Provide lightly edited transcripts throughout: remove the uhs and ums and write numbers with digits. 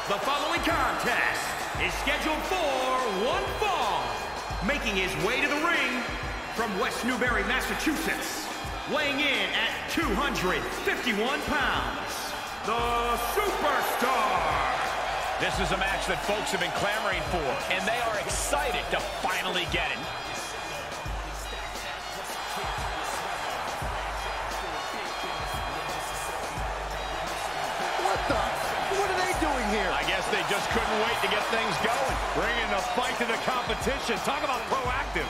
The following contest is scheduled for one fall. Making his way to the ring from West Newbury, Massachusetts, weighing in at 251 pounds, the Superstar. This is a match that folks have been clamoring for, and they are excited to finally get it. What are they doing here? I guess they just couldn't wait to get things going. Bringing the fight to the competition. Talk about proactive.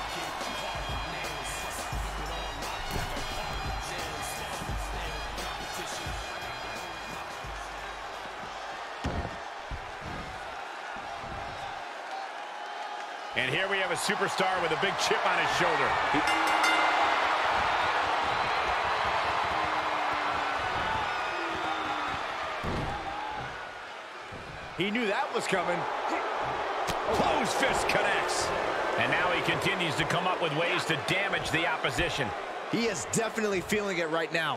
And here we have a superstar with a big chip on his shoulder. He knew that was coming. Closed fist connects. And now he continues to come up with ways to damage the opposition. He is definitely feeling it right now.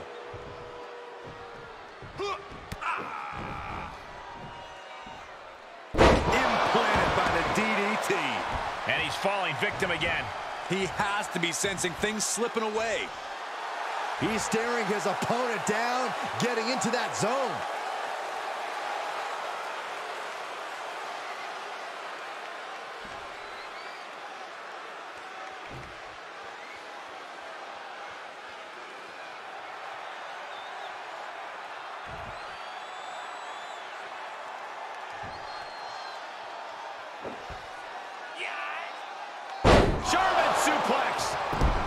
Implanted by the DDT. And he's falling victim again. He has to be sensing things slipping away. He's staring his opponent down, getting into that zone. German suplex.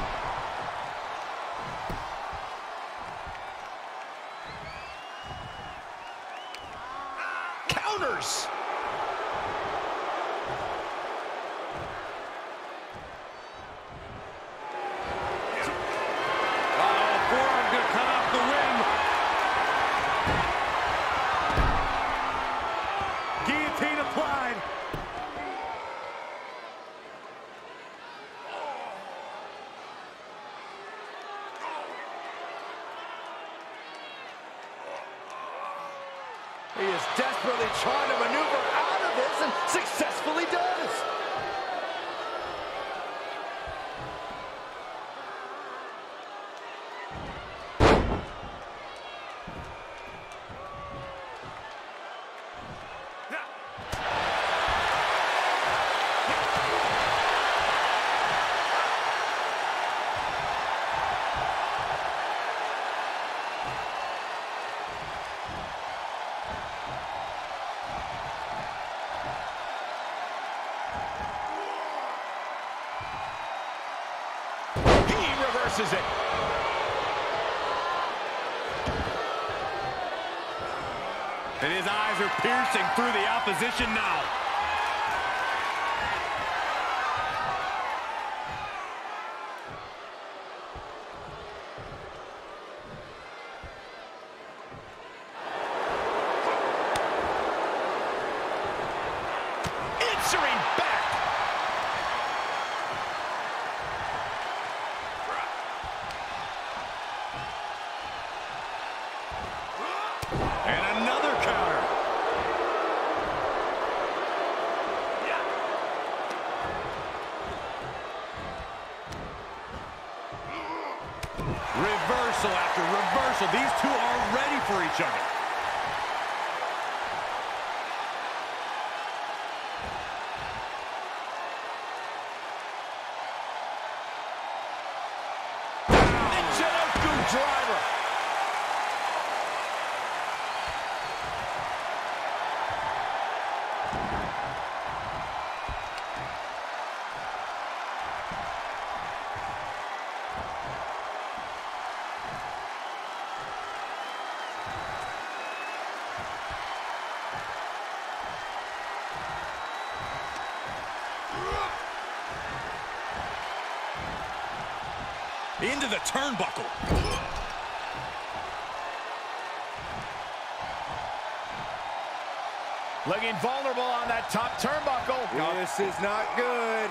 Counters. Forearm gonna cut off the ring. Guillotine applied. He is desperately trying to maneuver out of this and successfully does. Reverses it. And his eyes are piercing through the opposition now. Answering back. And another counter. Reversal after reversal. These two are ready for each other. Michinoku driver. Into the turnbuckle. Looking vulnerable on that top turnbuckle. This is not good.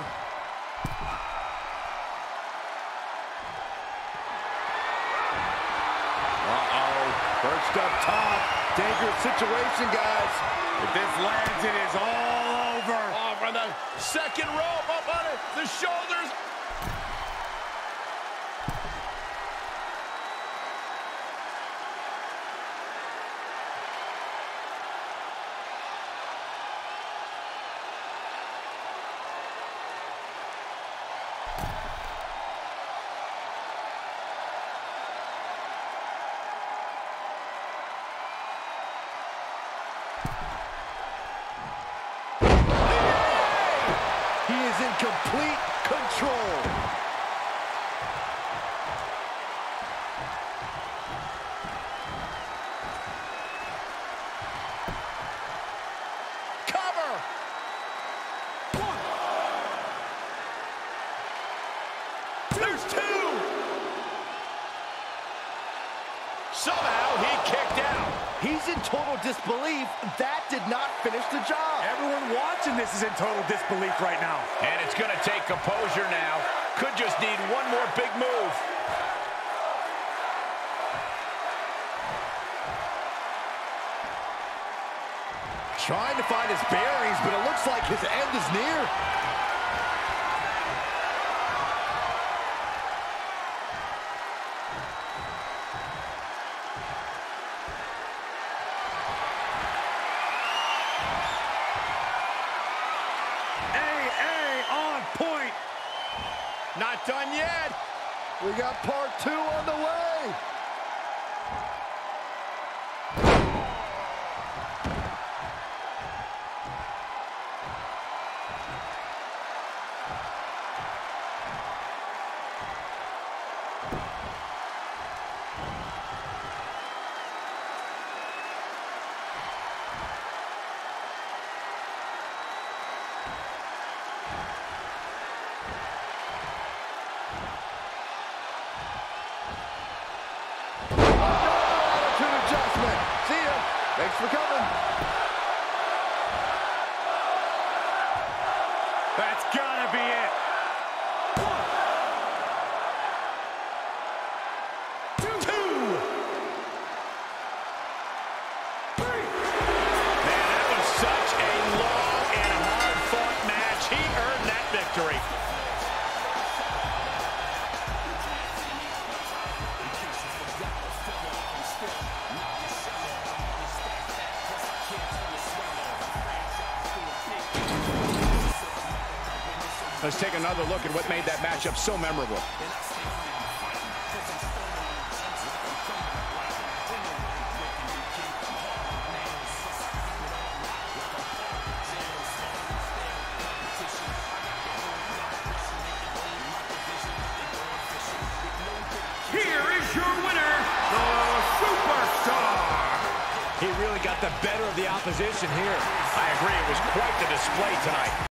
Perched up top. Dangerous situation, guys. If this lands, it is all over. Oh, from the second rope, up on it, the shoulders. He is in complete control. Cover. One. There's two. Somehow he kicked out. He's in total disbelief. That did not finish the job. Everyone watching this is in total disbelief right now. And it's going to take composure now. Could just need one more big move. Trying to find his bearings, but it looks like his end is near. On point. Not done yet. We got part 2 on the way. Thanks for coming. That's gotta be it. 1, 2, 3. Man, that was such a long and hard-fought match. He earned that victory. Let's take another look at what made that matchup so memorable. Here is your winner, the Superstar. He really got the better of the opposition here. I agree, it was quite the display tonight.